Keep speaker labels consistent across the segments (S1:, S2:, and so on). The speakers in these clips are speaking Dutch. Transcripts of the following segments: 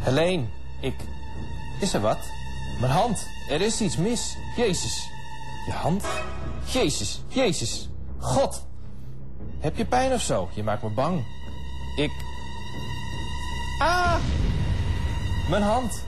S1: Helene, Is er wat? Mijn hand. Er is iets mis. Jezus. Je hand? Jezus. God. Heb je pijn of zo? Je maakt me bang. Mijn hand.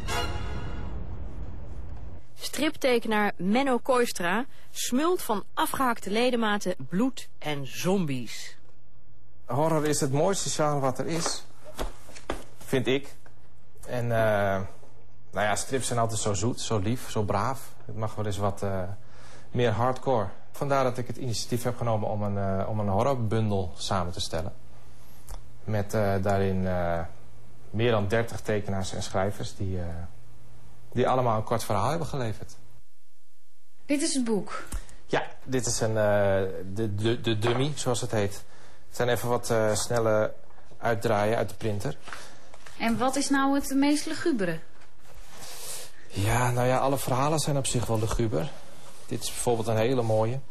S2: Striptekenaar Menno Kooistra smult van afgehaakte ledematen, bloed en zombies.
S1: Horror is het mooiste genre wat er is. Vind ik. En strips zijn altijd zo zoet, zo lief, zo braaf. Het mag wel eens wat meer hardcore. Vandaar dat ik het initiatief heb genomen om een horrorbundel samen te stellen. Met daarin meer dan 30 tekenaars en schrijvers die allemaal een kort verhaal hebben geleverd.
S3: Dit is het boek?
S1: Ja, dit is de dummy, zoals het heet. Het zijn even wat snelle uitdraaien uit de printer.
S3: En wat is nou het meest lugubere?
S1: Ja, alle verhalen zijn op zich wel luguber. Dit is bijvoorbeeld een hele mooie.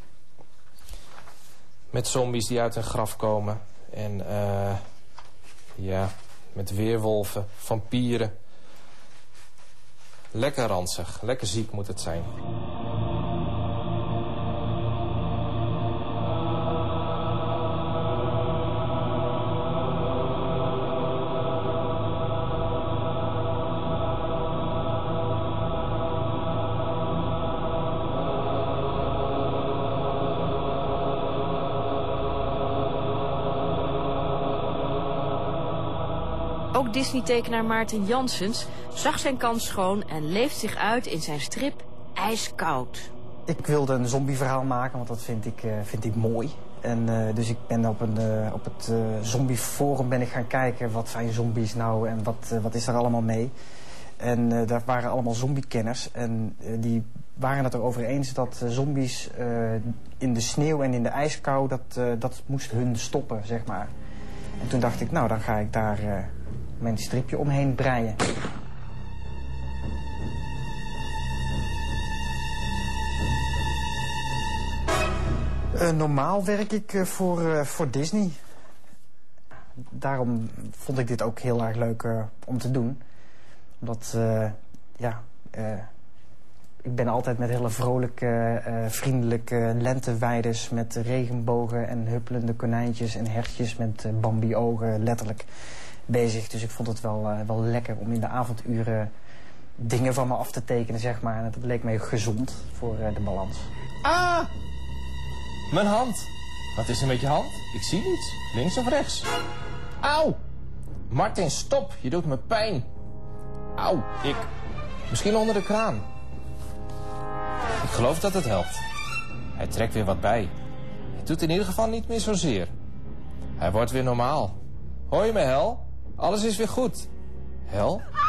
S1: Met zombies die uit een graf komen. En met weerwolven, vampieren. Lekker ranzig, lekker ziek moet het zijn.
S2: Ook Disney-tekenaar Maarten Janssens zag zijn kans schoon en leeft zich uit in zijn strip IJskoud.
S4: Ik wilde een zombieverhaal maken, want dat vind ik mooi. En dus ik ben op het zombieforum ben ik gaan kijken, wat zijn zombies nou en wat is er allemaal mee. En daar waren allemaal zombiekenners en die waren het erover eens dat zombies in de sneeuw en in de ijskou, dat moest hun stoppen, zeg maar. En toen dacht ik, nou dan ga ik daar mijn stripje omheen breien. Normaal werk ik voor Disney. Daarom vond ik dit ook heel erg leuk om te doen. Omdat, ik ben altijd met hele vrolijke, vriendelijke lenteweiders met regenbogen en huppelende konijntjes en hertjes met Bambi-ogen letterlijk bezig. Dus ik vond het wel lekker om in de avonduren dingen van me af te tekenen, zeg maar. En dat leek mij gezond voor de balans.
S1: Ah! Mijn hand. Wat is er met je hand? Ik zie niets. Links of rechts? Auw! Martin, stop. Je doet me pijn. Auw, Misschien onder de kraan. Ik geloof dat het helpt. Hij trekt weer wat bij. Het doet in ieder geval niet meer zozeer. Hij wordt weer normaal. Hoor je me, Hel? Alles is weer goed. Hel?